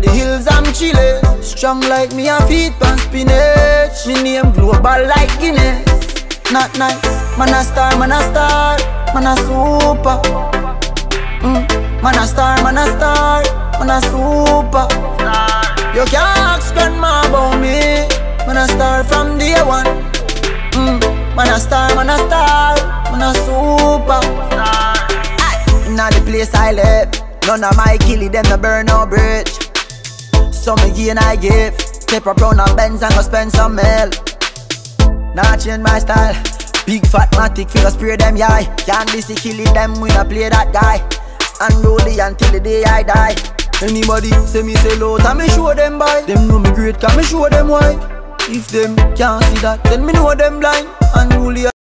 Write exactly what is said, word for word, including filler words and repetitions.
the hills I'm chillin'. Strong like me a feet pan spinach. Me name global like Guinness. Not nice, man a star, man a star, man a super. mm. Man a star, man a star, man a super. You can't ask grandma about me. Man a star from day one. mm. Man a star, man a star, man a super. Inna the place I live, none of my killie them no burn no bridge. So me gain I give, Pepper Brown and Benz and go spend some mil. Nah change my style, big fat matic figure spray them yai. Can't be see killing them when I play that guy. Unruly until the day I die. Anybody say me say low, and me show them by. Them know me great, can me show them why. If them can't see that, then me know them blind. Unruly.